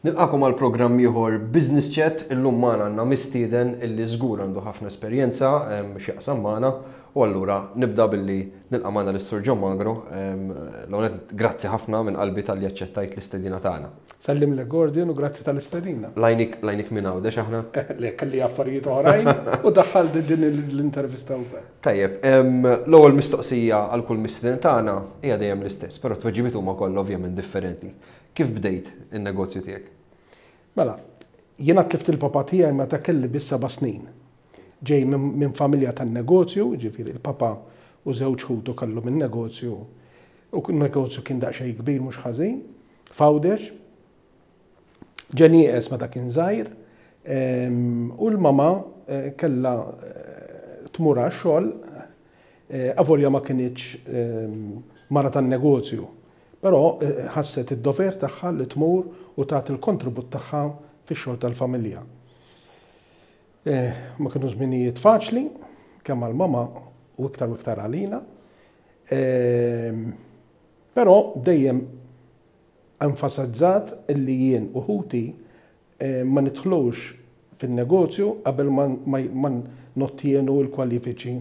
Nilqakom għal programm ieħor Business Chat illum magħna għandna mistieden illi żgur għandu ħafna esperjenza x'jaqsam magħna u allura nibda billi nilqa' magħna lis-Sur John Magro. L-għonet grazzi ħafna minn qalbi tal-li aċċettajt l-istedina tagħna. Sallim lek Gordon u grazzi tal-istedina. Lajnik minn hawndex aħna. Le kelli affarijiet oħrajn u daħħal din l-intervista wkoll. Tajjeb, l-ewwel mistoqsija għal kull mistieden tagħna hija dejjem l-istess, però tweġibiet huma kollha ovvjament differenti. Kif bdejt in-negozju tiegħek? Mela, jiena tlift il-papa tiegħi meta kelli bis 7 snin. Ġej minn familja tan-negozju, ġifieri il-papa u żewġ ħutu kellu minn negozju u n-negozju kien daqsxejn kbir mhux ħażin, fawdex. Ġen nieqes meta kien żgħir u l-mama kellha tmur għax-xogħol avolja ma kinitx mara tan-negozju. Però ħasset id-dover tagħha li tmur u tagħti il-kontribut tagħha fix-xogħol tal-familja. Ma kienu żminijiet faċli, kemm għall-mama u iktar għalina. Però dejjem enfasizzat illi jien u ħuti ma nidħlux fin-negozju qabel ma nottienu l-kwalifiċi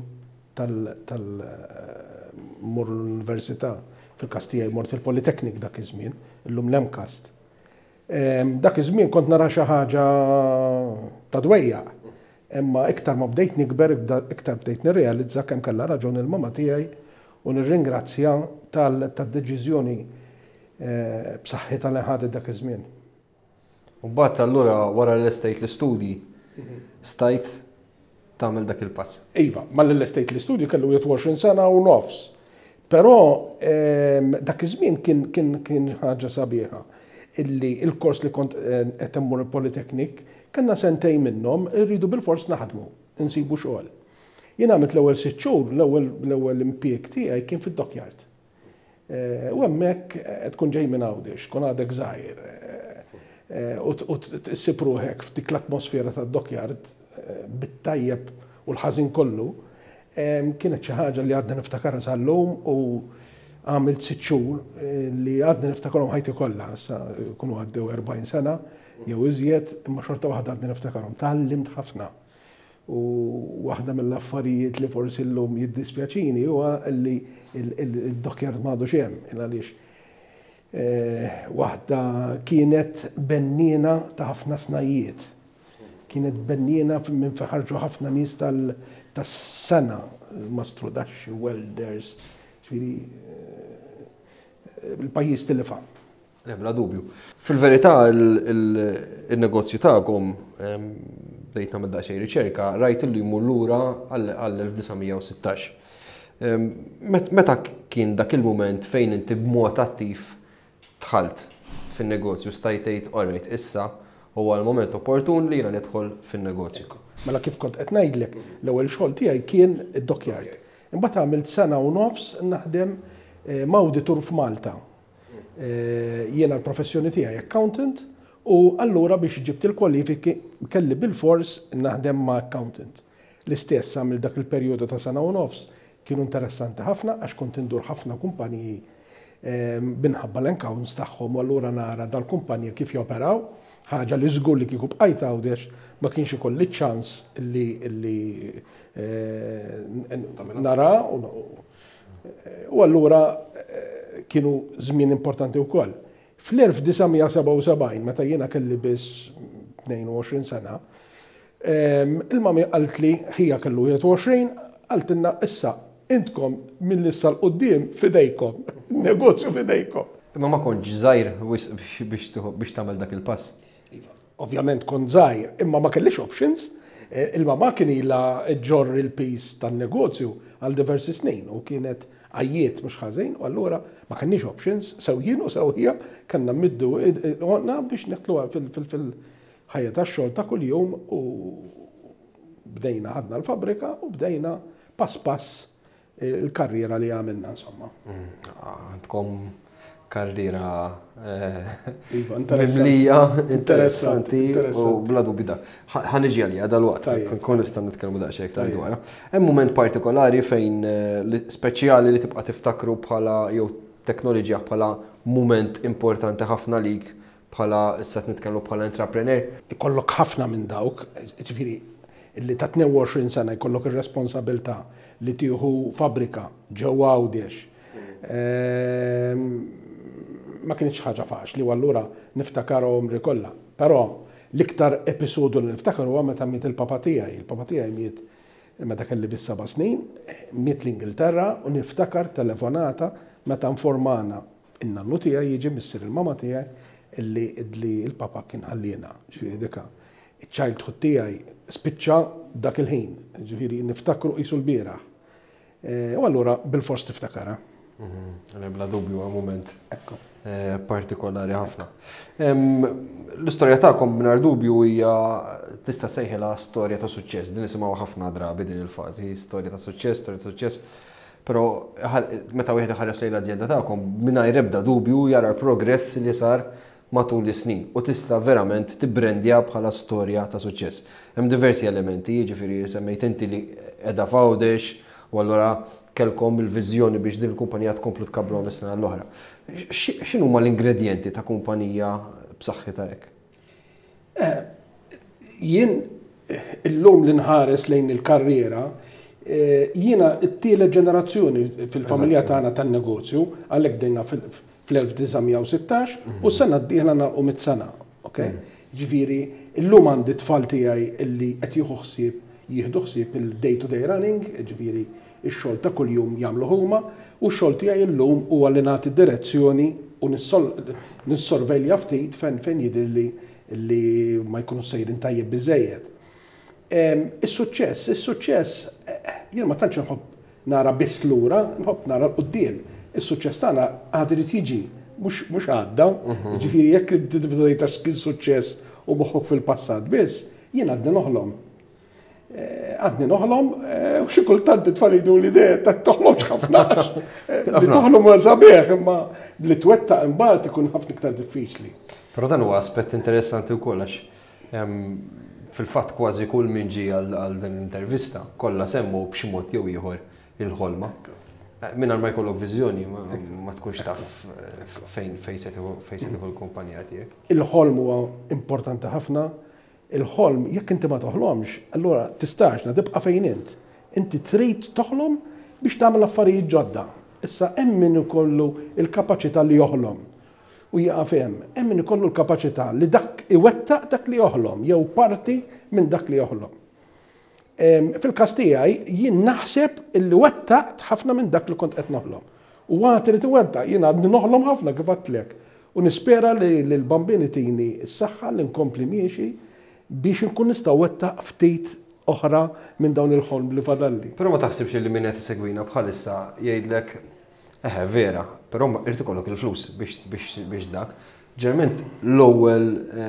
tal-mur l-università. Fil-Kastija mort il-Politeknik dak iż-żmien, illum l-Emkast. Dak iż-żmien kont nara xi ħaġa ta' dwejjaq. Imma iktar ma bdejt nikber, iktar bdejt nirrealizza kemm kellha raġun il-mama tiegħi u nirringrazzja tad-deċiżjoni b'saħħitha li ħadet dak iż-żmien. U mbagħad allura wara l-estate l-istudji stajt tagħmel dak il-pass. Iva, mal-estate l-istudju kellu 20 sena u nofs. Però dak iż-żmien kien ħaġa sabiħa illi il-kors li kont qed immur il-Politeknik kellna sentejn minnhom irridu bil-fors naħdmu, insibu xogħol. Jien għamilt l-ewwel 6 xhur, l-ewwel impjieg tiegħi kien fid-dockyard. U hemmhekk tkun ġej minn għawdex, tkun għadek żgħir. U tissib ruħek f'dik l-atmosfera tad-dockyard bit-tajjeb u l-ħażin kollu. Kienet xi ħaġa li għadna niftakarha sal-lum u għamilt 6 xhur li għadna niftakarhom ħajti kollha, issa jkunu għaddew 40 sena jew iżjed, imma xorta waħda għadna niftakarhom. Tallimt ħafna. U waħda mill-affarijiet li forsi llum jiddispjaċini huwa li d-dockyard m'għadux hemm għaliex waħda kienet bennina ta' ħafna snajiet. Kienet bennina minn ħarġu ħafna nies tas-sena, mastrudaxxi, welders, il-pajjiż tilfa. Bla dubju. Fil-verità il-negozju tagħkom bdejt nagħmel daqsxejn riċerka, rajt illi jmur lura għall-1916. Meta kien dak il-mument fejn inti b'mod attiv dħalt fin-negozju stajt tgħid orrejt issa huwa l-moment opportun li jiena nidħol fin-negozju. Mela kif kont qed ngħidlek, l-ewwel xogħol tiegħi kien id-dockyard. Imbagħad għamilt sena u nofs naħdem mawditur f'Malta. Jiena l-professjoni tiegħi accountant u allura biex ġibt il-kwalifiki kelli bil-fors naħdem ma' accountant. L-istess għamil dak il-perjodu ta' sena u nofs kienu interessanti ħafna għax kont indur ħafna kumpaniji binħabba l-accounts tagħhom u allura nara dal-kumpanija kif joperaw. ħaġa li żgur li kieku bqajt għawdex ma kienx ikolli ċans li nara u allura kienu żmien importanti wkoll. Fl-1977 meta jiena kelli biss 22 sena, il-mami qalt li ħija kellu 21, qaltilna issa intkom mill-issa l-qudiem fidejkom, negozju fidejkom. Imma ma kontx żgħir biex tagħmel dak il-pass. Ovvjament kont żgħir, imma ma kellix options. Il-mama kien ilha ġorr il-pis tan-negozju għal diversi snin u kienet għajjiet mhux ħażin u allura ma kenniex options, sewjien u sewħija kellna middu għodna biex neħtluha fil-ħajja tax-xogħol ta' kuljum u bdejna ħadna l-fabrika u bdejna pass il-karriera li għamilna insomma. Għandkom karriera mimlija, interessanti u bla dubju. Ħaniġi għalija dal-waqt, kon nista' nitkellmu daqsxejn iktar dwarha. Hemm mument partikolari fejn speċjali li tibqa' tiftakru bħala jew teknoloġija bħala mument importanti ħafna lik bħala issa nitkellmu bħala intrapreneur. Ikollok ħafna minn dawk, ġifieri illi ta' 22 sena jkollok ir-responsabilità li tieħu fabrika ġewwa Għawdex. Ma kienx ħaġa faċli u allura niftakarhom kollha. Però l-iktar episodju li niftakar huwa meta miet il-papa tiegħi. Il-papa tiegħi miet meta kelli bis 7 snin, miet l-Ingilterra u niftakar telefonata meta informana in-nannu tiegħi jiġi missier il-mama tiegħi illi il-papa kien ħallina. Ġifieri dika iċ-childhood tiegħi spiċċa dak il-ħin, ġifieri niftakru qisu l-bieraħ. U allura bil-fors tiftakara. Bla dubju għal mument partikolari ħafna. L-istorja tagħkom mingħajr dubju hija tista' sejħilha storja ta' suċċess. Din nisimgħu ħafna drabi din il-fażi, storja ta' suċċess. Però meta wieħed iħares lejn l-azienda tagħkom mingħajr ebda dubju jara l-progress li sar matul is-snin u tista' verament tibbrandja bħala storja ta' suċċess. Hemm diversi elementi, jiġifieri semmejt inti li qiegħda f'Għawdex u allura kellkom il-viżjoni biex din il-kumpanija tkomplu tkabbruha mis-sena l-oħra. X'inhu huma l-ingredjenti ta' kumpanija b'saħħitha hekk? Jien illum li nħares lejn il-karriera, jiena t-tielet ġenerazzjoni fil-familja tagħna tan-negozju, għalhekk dejna fl-1916 u s-sena d-dieħla nagħlqu mit-sena. Ġifieri, illum għandi tfal tiegħi illi qed jieħdu ħsieb il-day-to-day running, ġifieri ix-xogħol ta' kuljum jagħmlu huma u x-xogħol tiegħi llum huwa li nagħti direzzjoni u nissorvelja ftit fejn jidhirli li ma jkunux sejrin tajjeb biżejjed. Is-suċċess jien ma tantx nħobb nara biss lura, nħobb nara l-qudiem. Is-suċċess tagħna għad irid jiġi mhux għadda, ġifieri jekk tibda jgħid kien suċċess u moħħok fil-passat biss, jien għadni noħlom. U xi kultant tfal jgħidu l-idea ta' toħlomx ħafnax. Toħlom sabiħ imma li twettaq imbagħad ikun ħafna iktar diffiċli. Però dan huwa aspett interessanti wkoll għax fil-fatt kważi kull min ġie għal din l-intervista kollha semmu b'xi mod jew ieħor il-ħolma. Mingħajr ma jkollok viżjoni ma tkunx taf fejn se tieħu l-kumpanija tiegħek. Il-ħolm huwa importanti ħafna. Il-ħolm jekk inti ma toħlomx, allura tistax tibqa' fejn int. Inti trid toħlom biex tagħmel affarijiet ġodda. Issa hemm min ikollu l-kapaċità li joħlom u jaqaf hemm min ikollu l-kapaċità li dak iwettaq dak li joħlom jew parti minn dak li joħlom. Fil-każ tiegħi jien naħseb illi wettaqt ħafna minn dak li kont qed noħlom. U għad irid iwettaq jien għadni noħlom ħafna kif għadtlek. U nispera li l-bambini tini s-saħħa li nkompli miexi biex nkun nistgħu wettaq ftit oħra minn dawn il-ħolm li fadalli. Però ma taħsibx li min qed isegwina bħalissa jgħidlek vera, però irid ikollok il-flus biex dak. Ġerment l-ewwel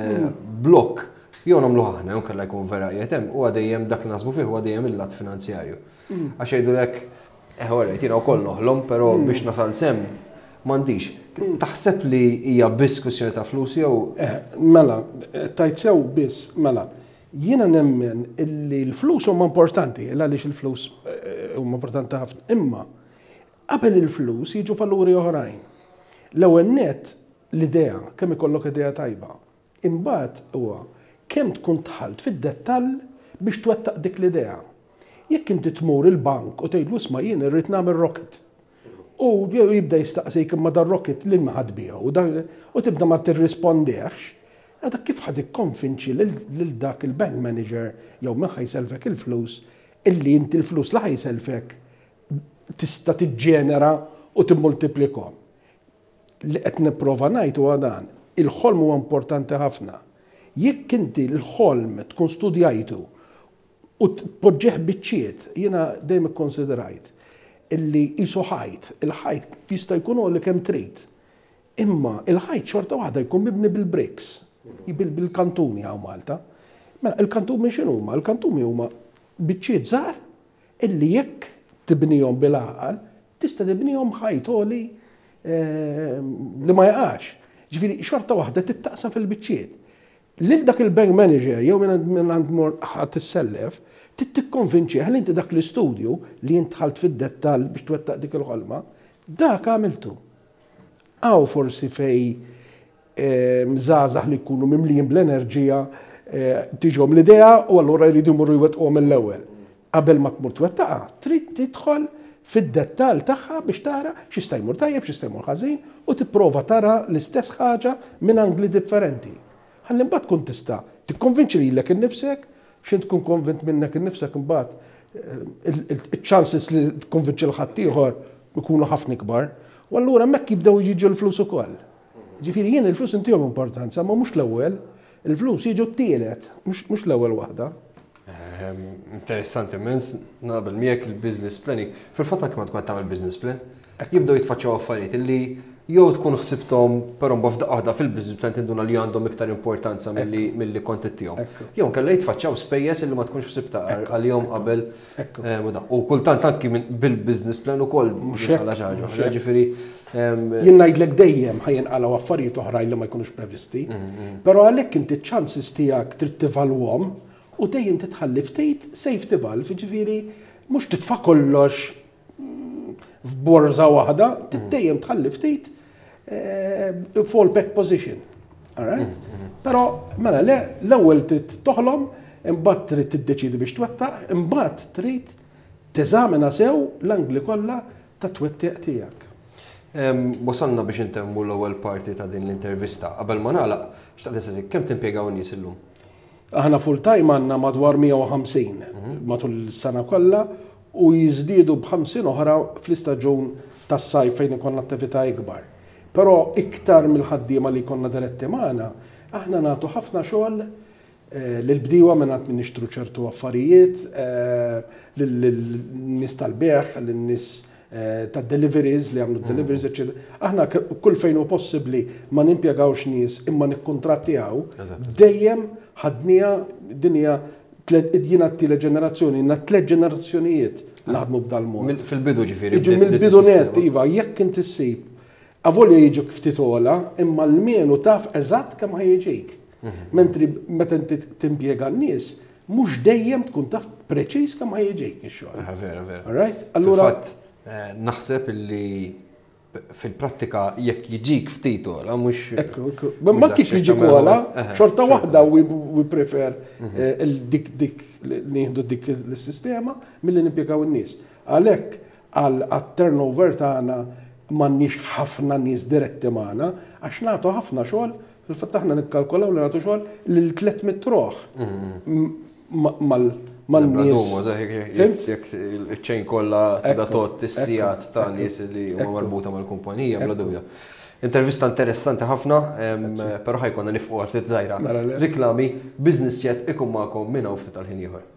blokk jew nagħmlu aħna jew kellha jkun vera qiegħed u għadejjem dak li naħsbu fih huwa dejjem il-lat finanzjarju. Għax jgħidulek orajt jiena wkoll noħlom, però biex nasal sem m'għandix. Taħseb li hija biss kwestjoni ta' flus jew? Mela, tajt sew biss, mela. Jiena nemmen illi l-flus huma importanti, għaliex il-flus huma importanti ħafna. Imma qabel il-flus jiġu valuri oħrajn. L-ewwel nett l-idea, kemm ikollok idea tajba. Imbagħad huwa kemm tkun tħalt fid-dettall biex twettaq dik l-idea. Jekk inti tmur il-bank u tgħidlu isma' jien irrid nagħmel rocket. U jibda jistaqsik imma dar rocket lil ma ħadbiha u tibda ma tirrispondihx. Għadak kif ħad ikkonvinċi lil dak il-bank manager jew min ħajselfek il-flus illi inti l-flus li ħajselfek tista' tiġġenera u timmultiplikhom. Li qed nipprova ngħid huwa dan, il-ħolm huwa importanti ħafna. Jekk inti l-ħolm tkun studjajtu u tpoġġeħ biċċiet, jiena dejjem ikkonsiderajt illi qisu ħajt, il-ħajt jista' jkun li kemm trid. Imma il-ħajt xorta waħda jkun mibni bil-bricks, bil-kantuni għaw Malta. Mela il-kantumi x'inhuma? Il-kantumi huma biċċiet żgħar illi jekk tibnihom bil-għaqal tista' tibnihom ħajt li ma jaqax. Ġifieri xorta waħda tittaqsam fil-biċċiet. Lil dak il-bank manager jew minn għand mor ħadd issellef, tikkonvinċi ħalli inti dak l-istudju li intħalt fid-dettall biex twettaq dik il-ħolma, dak għamiltu. Aw forsi fej mżazax li jkunu mimlijin bl-enerġija tiġhom l-idea u allura jridu jmorru jwettquhom mill-ewwel. Qabel ma tmur twettaqha, trid tidħol fid-dettall tagħha biex tara x'jista' jmur tajjeb, x'jista' jmur ħażin u tipprova tara l-istess ħaġa minn angli differenti. Ħalli mbagħad tkun tista' tikkonvinċi lilek innifsek x'int tkun konvint minnek innifsek imbagħad il-chances li tkonvinċi l-ħadd ieħor ikunu ħafna kbar. U allura hemmhekk jibdew jiġu l-flus ukoll. Ġifieri jien il-flus intihom importanza, ma mhux l-ewwel, il-flus jiġu t-tielet, mhux l-ewwel waħda. Interessanti, immens naqbel miegħek il-business planning. Fil-fatt kemm tkun tagħmel business plan, jibdew jitfaċċaw affarijiet illi jew tkun ħsibthom però mbagħad f'daqqa fil-business plan tinduna li għandhom iktar importanza milli kont ittihom. Jew kellha jitfaċċaw spejjeż illi ma tkunx ħsibta għalihom qabel u kultant anki bil-business plan ukoll bħala xi ħaġa. Ġifieri jien ngħidlek dejjem ħajinqalgħu affarijiet oħrajn li ma jkunux previsti, però għalhekk inti ċ-chances tiegħek trid tivalwhom u dejjem titħalli ftit safety valve, ġifieri mhux titfa' kollox f'borza waħda, dejjem tħalli ftit fallback position. All right? Però mela l-ewwel trid toħlom, imbagħad trid tiddeċidi biex twettaq, imbagħad trid teżamina sew l-angli kollha ta' twettiq tiegħek. Wasalna biex intemmu l-ewwel parti ta' din l-intervista. Qabel ma nagħlaq, xtaqt nisaqsik kemm timpjegaw nies illum? Aħna full time għandna madwar 150 matul is-sena kollha u jiżdiedu b'50 oħra fl-istaġun tas-sajf fejn ikollna attività ikbar. Però iktar mill-ħaddiema li jkollna diretti magħna, aħna nagħtu ħafna xogħol lill-bdiewa mingħand min nixtru ċertu affarijiet, lin-nies tal-beħ, lin-nies tad-deliveries li għamlu deliveries, eċetera. Aħna kull fejn hu possibbli ma nimpjegawx nies imma nikkuntrattjaw, dejjem ħadnija dinja jiena t-tielet ġenerazzjoni, na 3 ġenerazzjonijiet naħdmu b'dal mod. Fil-bidu ġifieri. Mill-bidu net, iva, jekk inti ssib avolja jiġu ftit ola, imma l-mienu taf eżatt kemm ħajjiġik. Mentri meta inti timpjega n-nies, mhux dejjem tkun taf preċiż kemm ħajjiġik ix-xogħol. Vera. All right? Allura naħseb illi fil-prattika jekk jiġik ftit ola mhux. Ma kif jiġik ola, xorta waħda we prefer dik nieħdu dik is-sistema milli nimpjegaw in-nies. Għalhekk għat-turnover tagħna m'għandniex ħafna nies diretti magħna għax nagħtu ħafna xogħol, fil-fatt aħna nikkalkulaw li nagħtu xogħol lil 300 roħ mal-nies. Jekk il-ċejn kollha tibda tot is-sijat ta' nies li huma marbuta mal-kumpanija bla dubja. Intervista interessanti ħafna, però ħajkonna nifqu għal ftit żgħira. Riklami, Business Chat ikun magħkom minn hawn ftit għal ħin ieħor.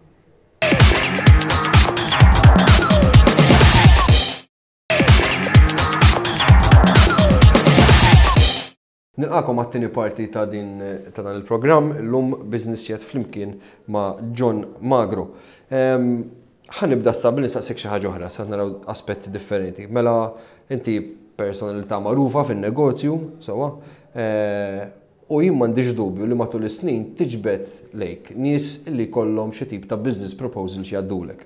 Nilqakom għat-tieni parti ta' dan il-programm, l-lum Business Chat flimkien ma' John Magro. Ħanibda s-sabil nisaqsik xi ħaġa oħra, sa naraw aspetti differenti. Mela inti personalità magħrufa fin-negozju, sewwa, u jien m'għandix dubju li matul is-snin tiġbed lejk nies li jkollhom xi tip ta' business proposal xi jgħaddulek.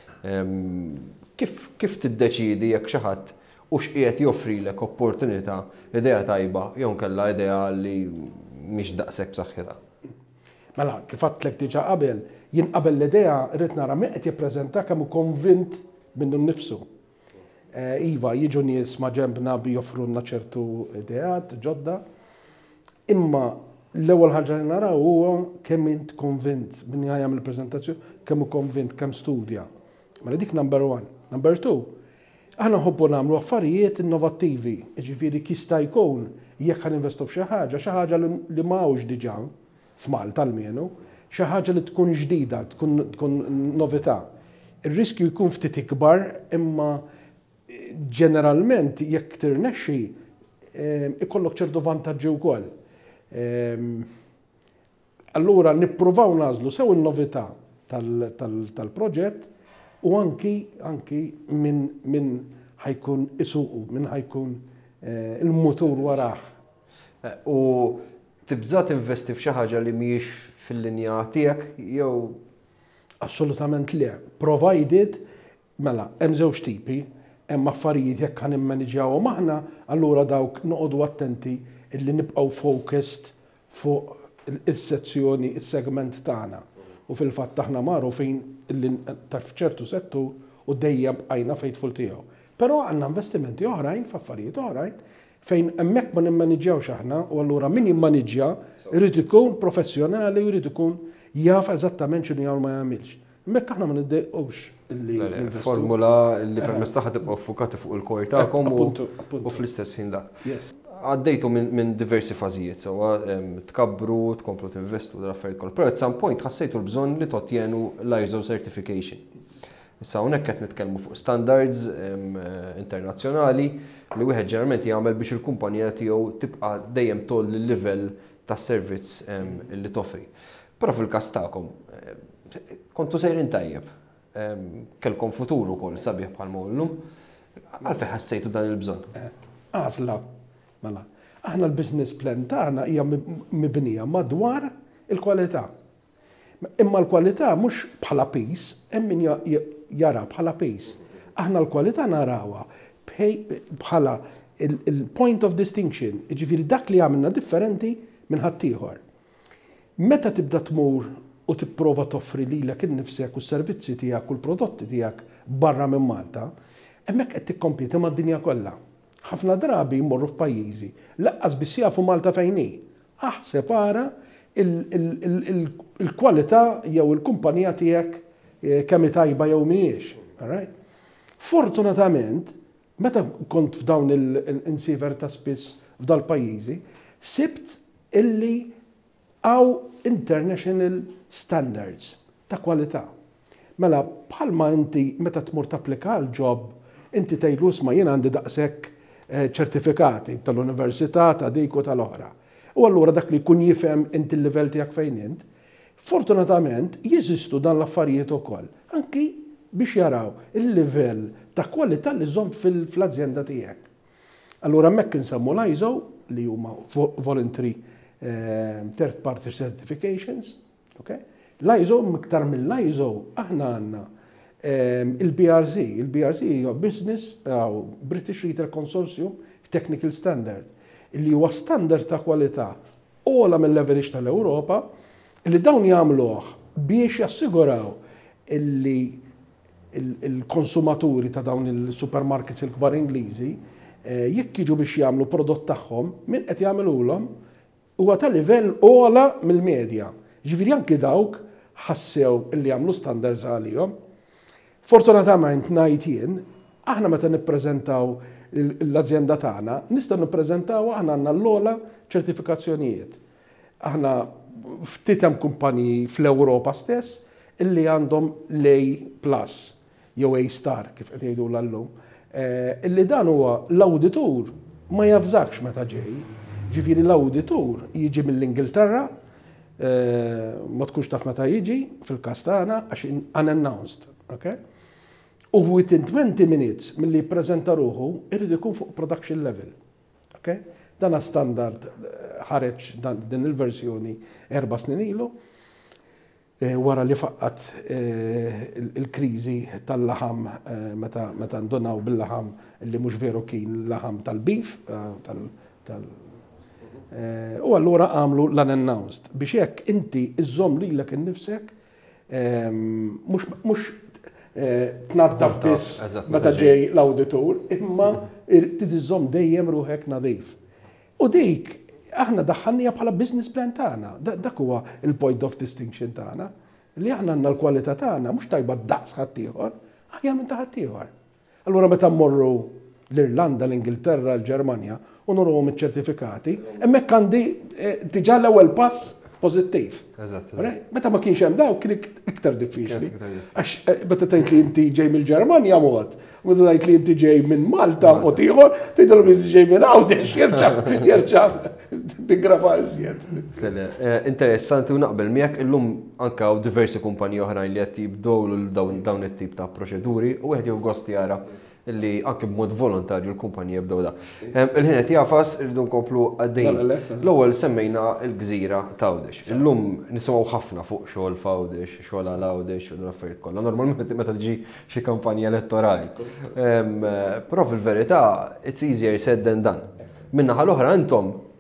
Kif tiddeċiedi jekk xi ħadd u x'qiegħed joffrilek opportunità, idea tajba, jew kellha idea li mhix daqshekk b'saħħitha. Mela, kif għadtlek diġà qabel, jien qabel l-idea rrid nara min qed jippreżenta kemm hu konvint minnu nnifsu. Iva, jiġu nies ma' ġembna bi joffrulna ċertu ideat ġodda, imma l-ewwel ħaġa li naraw huwa kemm int konvint min jagħmel il-preżentazzjoni, kemm hu konvint, kemm studja. Mela dik number 1. Number 2. Aħna nħobbu nagħmlu affarijiet innovattivi, ġifieri jista' jkun jekk ħaninvestu f'xi ħaġa li m'hawnx diġà f'Malta almenu, xi ħaġa li tkun ġdida, tkun novità. Ir-riskju jkun ftit ikbar, imma ġeneralment jekk tirnexxi ikollok ċertu vantaġġi wkoll. Allura nippruvaw nażlu sew in-novità tal-proġett u anki minn ħajkun isuqu, minn ħajkun il-mutur warah. U tibża tinvesti f'xi ħaġa li mhijiex fil-linja tiegħek jew assolutament le. Provided, mela, hemm żewġ tipi, hemm affarijiet jekk ħan immaniġjawhom aħna, allura dawk noqogħdu attenti illi nibqgħu focused fuq is-sezzjoni, is-segment tagħna. U fil-fatt aħna marru fejn illi taf ċertu settur u dejjem bqajna faithful tiegħu. Però għandna investimenti oħrajn f'affarijiet oħrajn fejn hemmhekk ma nimmaniġġjawx aħna u allura min jimmaniġġja jrid ikun professjonali u jrid ikun jaf eżattament x'inhu jagħmel ma jagħmilx. Hemmhekk aħna ma niddejqux illi formula li permess taħħa tibqgħu ffukati fuq il-kor tagħkom u fl-istess ħin dak. Għaddejtu minn diversi fażijiet, sewwa tkabbru, tkomplu tinvestu l-affarijiet kollha. Però at some point ħassejtu l-bżonn li tottienu l-ISO certification. Issa hawnhekk qed nitkellmu fuq standards internazzjonali li wieħed ġeneralment jagħmel biex il-kumpanija tiegħu tibqa' dejjem toll il-livell tas-servizz li toffri. Però fil-każ tagħkom kontu sejrin tajjeb. Kellkom futur ukoll sabiħ bħal mollum. Għalfejn ħassejtu dan il-bżonn? Għażla. Mela, aħna l-business plan tagħna hija mibnija madwar il-kwalità. Imma l-kwalità mhux bħala piece, hemm min jara bħala piece. Aħna l-kwalità narawha bħala il-point of distinction, jiġifieri dak li għamilna differenti minn ħaddieħor. Meta tibda tmur u tipprova toffri lilek innifsek u s-servizzi tiegħek u l-prodotti tiegħek barra minn Malta, hemmhekk qed tikkompjeti mad-dinja kollha. Ħafna drabi jmorru f'pajjiżi, laqqas biss jafu Malta fejn hi. Separa il-kwalità jew il-kumpanija tiegħek kemm tajba jew mhijiex. Fortunatament, meta kont f'dawn il-insiver ta' spiss f'dal pajjiżi, sibt illi għaw international standards ta' kwalità. Mela bħalma inti meta tmur tapplika l-job, inti tgħidlu isma' jien għandi daqshekk ċertifikati tal-università, ta' dik u tal-oħra. U allura dak li jkun jifhem inti l-livell tiegħek fejn int, fortunatament jeżistu dan l-affarijiet ukoll, anki biex jaraw il-livell ta' kwalità li żomm fl-azienda tiegħek. Allura hemmhekk insemmu l-ISO li huma voluntary third party certifications, okay? L-ISO miktar mill-ISO aħna għandna il-BRC huwa Business British Retail Consortium Technical Standard, li huwa standard ta' kwalità ogħla mill-leverage tal-Ewropa, li dawn jagħmluh biex jassiguraw illi il-konsumaturi ta' dawn il-supermarkets il-kbar Ingliżi jekk jiġu biex jagħmlu prodott tagħhom min qed jagħmluhom huwa ta' livell ogħla mill-medja. Ġifieri anke dawk ħassew illi jagħmlu standards għalihom. Fortunatament ngħid jien, aħna meta nippreżentaw l-azienda tagħna, nistgħu nippreżentaw aħna għandna l-ogħla ċertifikazzjonijiet. Aħna ftit hemm kumpaniji fl-Ewropa stess illi għandhom l-A+ jew A* kif qed jgħidu llum. Illi dan huwa l-awditur ma jafżakx meta ġej. Ġifieri l-awditur jiġi mill-Ingilterra, ma tkunx taf meta jiġi fil-każ tagħna għax unannounced, okay? U within 20 minutes milli jippreżenta ruħu irid ikun fuq production level. Okay? Dana standard ħareġ din il-verżjoni 4 snin ilu wara li faqqat il-kriżi tal-laħam meta ndonaw bil-laħam li mhux veru kien laħam tal-beef u allura għamlu l-unannounced biex hekk inti iżżomm lilek innifsek mhux tnaddaf biss meta ġej l-awditur, imma tiżżomm dejjem ruħek nadif. U dik aħna daħħalnija bħala business plan tagħna, dak huwa il-point of distinction tagħna, li aħna għandna l-kwalità tagħna mhux tajba daqs ħaddieħor, aħjar minn ta' ħaddieħor. Allura meta mmorru l-Irlanda, l-Ingilterra, l-Ġermanja u nurhom iċ-ċertifikati, hemmhekk għandi diġà l-ewwel pass pożittiv. Meta ma kienx hemm dawk kien iktar diffiċli. Għax meta tgħid li inti ġej mill-Ġermanja mod, meta tgħid li inti ġej minn Malta mod ieħor, tgħidilhom li inti ġej minn Għawdex jerġa' tigrafa iżjed. Interessanti u naqbel miegħek illum anke hawn diversi kumpaniji oħrajn li qed jibdew dawn it-tip ta' proċeduri u wieħed jew gost jara illi anke b'mod volontarju l-kumpanija bdew da. Il-ħin qed jafas irridu nkomplu għaddejjin. L-ewwel semmejna l-gżira ta' Għawdex. Illum nisimgħu ħafna fuq xogħol f'Għawdex, xogħol għal Għawdex u l-affarijiet kollha. Normalment meta tiġi xi kampanja elettorali. Però fil-verità it's easier said than done. Min-naħa l-oħra intom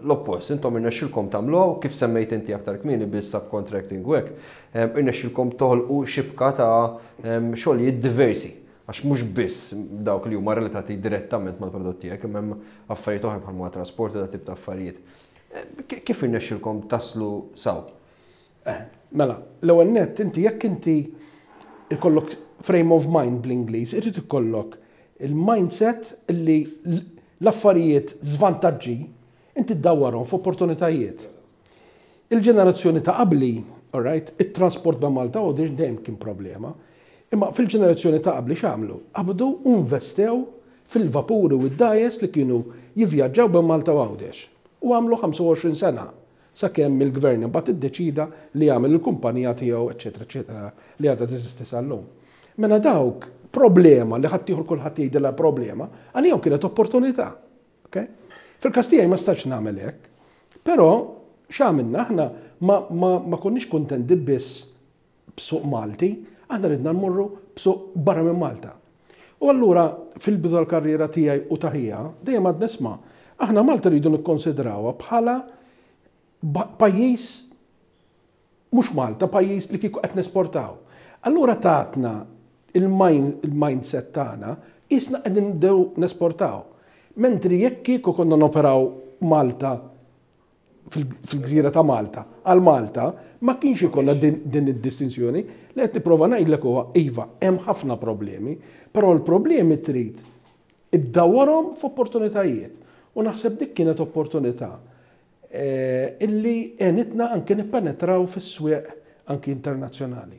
l-oppost, intom irnexxilkom tagħmluha kif semmejt inti aktar kmieni bis-subcontracting u hekk, irnexxilkom toħolqu xibka ta' xogħlijiet diversi. Għax mhux biss dawk li huma relatati direttament mal-prodotti tiegħek, imma hemm affarijiet oħra bħal trasport u tip ta' affarijiet. Kif irnexxilkom taslu saw? Mela, l-ewwel nett inti jekk inti ikollok frame of mind bl-Ingliż, irid ikollok il-mindset li l-affarijiet żvantaġġi inti ddawwarhom f'opportunitajiet. Il-ġenerazzjoni ta' qabli, all right, it-trasport ba' Malta u dejjem kien problema. Imma fil-ġenerazzjoni ta' qabli x'għamlu? Qabdu investew fil-vapuri u d-dajes li kienu jivvjaġġaw bejn Malta u Għawdex. U għamlu 25 sena sakemm il-gvern imbagħad iddeċida li jagħmel il-kumpanija tiegħu, eċetera, eċetera, li għadha teżisti sal-lum. Mela dawk problema li ħadd ieħor kulħadd jgħidilha problema, għalihom kienet opportunità. Fil-każ tiegħi ma stax nagħmel hekk, però x'għamilna aħna ma konniex kuntenti biss b'suq Malti, aħna ridna nmorru b'suq barra minn Malta. U allura fil-bidu tal-karriera tiegħi u taħija, dejjem għad nisma' aħna Malta rridu nikkonsidrawha bħala pajjiż mhux Malta, pajjiż li kieku qed nesportaw. Allura tatna il-mindset tagħna isna qegħdin nibdew nesportaw. Mentri jekk kieku konna noperaw Malta fil-gżira ta' Malta, għal Malta, ma kienx ikollha din id-distinzjoni li qed nipprova ngħidlek huwa iva, hemm ħafna problemi, però l-problemi trid iddawwarhom f'opportunitajiet. U naħseb dik kienet opportunità illi għenitna anke nippenetraw fis-swieq anke internazzjonali.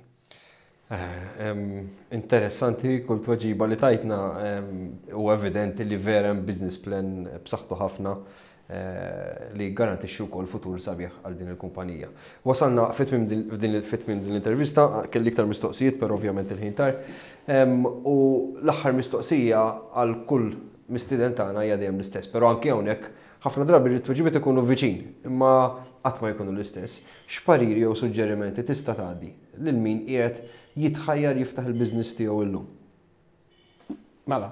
Interessanti kull tweġiba li tajtna u evidenti li vera business plan b'saħħtu ħafna li garantixxi wkoll futur sabiħ għal din il-kumpanija. Wasalna fit-tmiem din l-intervista, kelli iktar mistoqsijiet, però ovvjament il-ħin tar. U l-aħħar mistoqsija għal kull mistiden tagħna hija dejjem l-istess, però anke hawnhekk ħafna drabi it-tweġibiet ikunu viċin, imma qatt ma jkunu l-istess. X'pariri jew suġġerimenti tista' tgħaddi lil min qiegħed jitħajjar jiftaħ il-business tiegħu illum? Mela,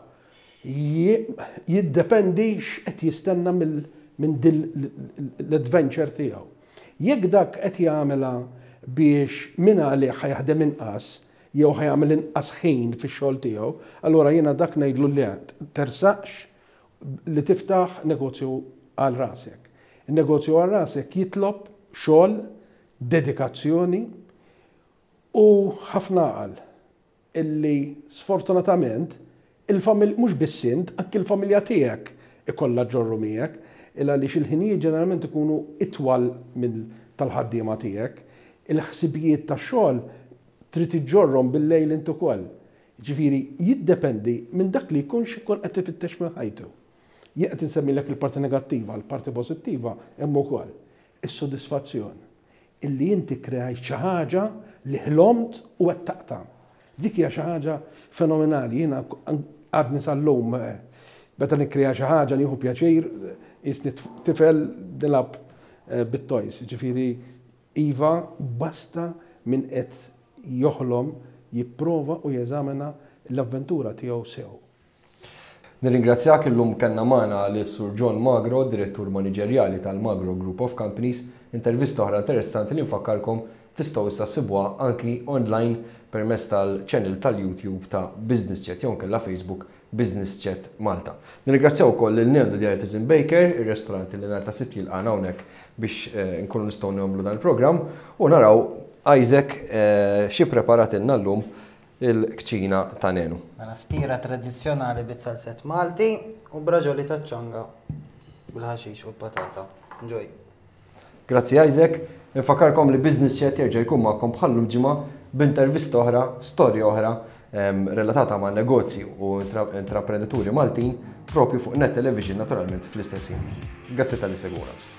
jiddependi x'qed jistenna minn din l-adventure tiegħu. Jekk dak qed jagħmilha biex min għalih ħajaħdem inqas jew ħajagħmel inqas ħin fix-xogħol tiegħu, allura jiena dak ngħidlu li tersaqx li tiftaħ negozju għal rasek. Il-negozju għal rasek jitlob xogħol, dedikazzjoni u ħafna għal illi sfortunatament il-familja mhux biss-sint, anke l-familja tiegħek ikollha ġorru miegħek, illa li xil-ħinijiet ġeneralment ikunu itwal minn tal-ħaddiema tiegħek, il-ħsibijiet tax-xogħol trid iġġorhom bil-lejl intu ukoll. Ġifieri jiddependi minn dak li jkunx ikun qed tifittex minn ħajtu. Jien qed insemmilek il-parti negattiva, l-parti pożittiva hemm ukoll. Is-sodisfazzjon illi inti kreajt xi ħaġa li ħlomt u qed taqta'. Dik hija xi ħaġa fenomenali. Jiena għadni sal-lum meta nikkrea xi ħaġa nieħu pjaċir isni tifel nilab bit-toys. Ġifieri iva basta minn qed joħlom jipprova u jeżamina l-avventura tiegħu sew. Nirringrazzjak illum kellna magħna lis Sur John Magro, direttur maniġerjali tal-Magro Group of Companies, intervista oħra interessanti li nfakkarkom tistgħu issa ssibuha anki online permezz tal-channel tal-YouTube ta' Business Chat jew kellha Facebook Business Chat Malta. Nirringrazzjaw ukoll il-Nelda Diartisan Baker, ir-restorant li nhar ta' Sitt jilqana hawnhekk biex nkunu nistgħu nagħmlu dan il-programm u naraw Isaac xi preparatilna llum il-kċina ta' Nenu. Mela ftiera tradizzjonali bit-salset Malti u braġoli ta' ċanga bil-ħaxix u l-patata. Enjoy. Grazzi Isaac. Nfakkarkom li Business Chat jerġa' jkun magħkom bħallum ġimgħa b'intervista oħra, storja oħra relatata ma' negozji u intraprenditori Maltin propju fuq Net Television naturalment fl-istess ħin. Grazzi tal-li segura.